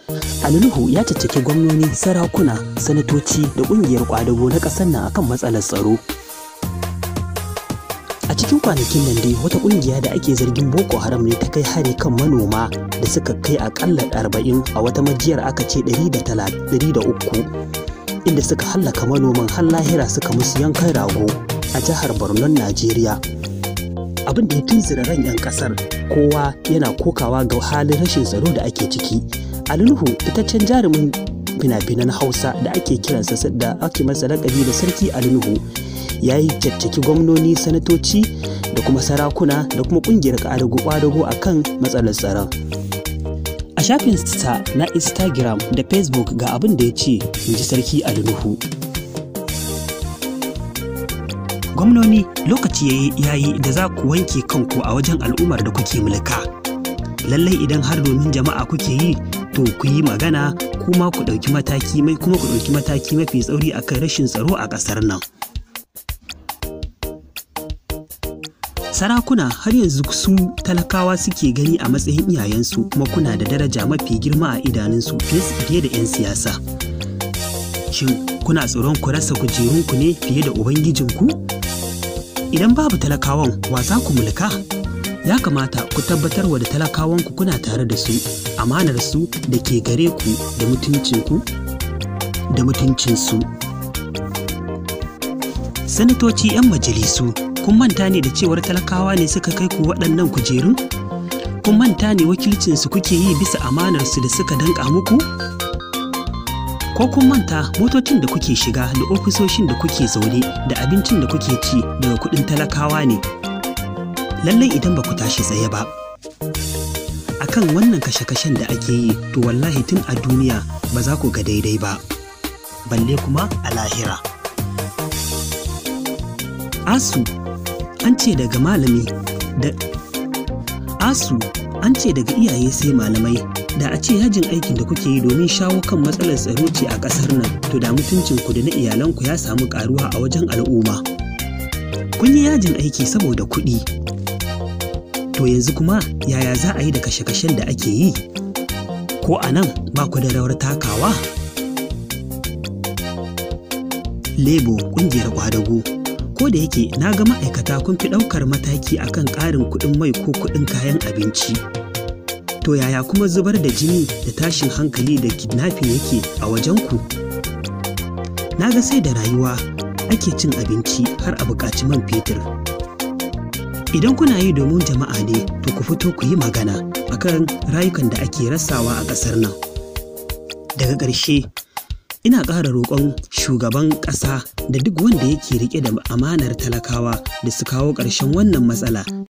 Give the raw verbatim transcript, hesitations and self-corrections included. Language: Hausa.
Ali Nuhu ya caccaki gwamnoni, sarakuna, sanatoci da ƙungiyar ƙwadago na ƙasar nan akan matsalar tsaro. A cikin kwanakin nan dai wata ƙungiya da ake zargin Boko Haram ne ta kai hari kan manoma da suka kai aƙalla arba'in, a wata majiyar aka ce ɗari da uku, inda suka hallaka manoman har lahira suka musu yankan rago a jihar Borno, Najeriya. Abin da ya tunzura ran 'yan ƙasar, kowa yana kokawa ga halin rashin tsaro da ake ciki. Ali Nuhu, fitaccen jarumin fina-finan Hausa da ake kiransa da ake masa laƙabi da Sarki Ali Nuhu, ya yi caccaki gwamnoni, sanatoci da kuma sarakuna da kuma ƙungiyar ƙwadago a kan matsalar tsaron. A shafinsa na Instagram da Facebook ga abin da ya ce, in ji Sarki Ali Nuhu. Gwamnoni, lokaci ya yi da za ku wanke kanku a wajen al'ummar da kuke mulka. Lallai idan har domin jama'a kuke yi, to ku yi magana kuma ku ɗauki mataki mai kuma ku ɗauki mataki mafi tsauri akan rashin tsaro a ƙasar nan. Sarakuna, har yanzu su talakawa suke gani a matsayin iyayensu, kuma kuna da daraja mafi girma a idanunsu fiye da 'yan siyasa. Shin kuna tsoron ku rasa kujerunku ne fiye da Ubangijinku? Idan babu talakawan, wa za ku mulka? Ya kamata ku tabbatar wa da talakawanku kuna tare da su, amanar su da ke gare ku da mutuncinku da mutuncinsu. Sanatoci 'yan majalisu, kun manta ne da cewar talakawa ne suka kai ku waɗannan kujerun? Kun manta ne wakilcinsu kuke yi bisa amanarsu da suka danƙa muku? Ko kun manta motocin da kuke shiga da ofisoshin da kuke zaune da abincin da kuke ci daga kuɗin talakawa ne? Lallai idan ba ku tashi tsaye ba akan wannan kashe-kashen da ake yi, to wallahi tun a duniya ba za ku ga daidai ba, balle kuma a lahira. Asu an ce daga malami da asu an ce daga iyaye sai malamai. Da a ce yajin aikin da kuke yi domin shawo kan matsalar tsaro ce a ƙasar nan, to da mutuncinku da na iyalanku ya samu ƙaruwa a wajen al'umma. Kun yi yajin aiki saboda kuɗi, to yanzu kuma yaya za a yi da kashe-kashen da ake yi? Ko a nan ba ku da rawar takawa? Lebo, ƙungiyar ƙwadago. Ko da yake na ga ma'aikata kun fi ɗaukar mataki akan ƙarin kuɗin mai ko kuɗin kayan abinci. To yaya kuma zubar da jini da tashin hankali da kidnapping yake a wajenku? Na ga sai da rayuwa ake cin abinci har a buƙaci man fetur. Idan kuna yi domin jama'a ne, to ku fito ku yi magana akan rayukan da ake rasawa a ƙasar nan. Daga ƙarshe, ina ƙara roƙon shugaban ƙasa da duk wanda yake riƙe da amanar talakawa da su kawo ƙarshen wannan matsala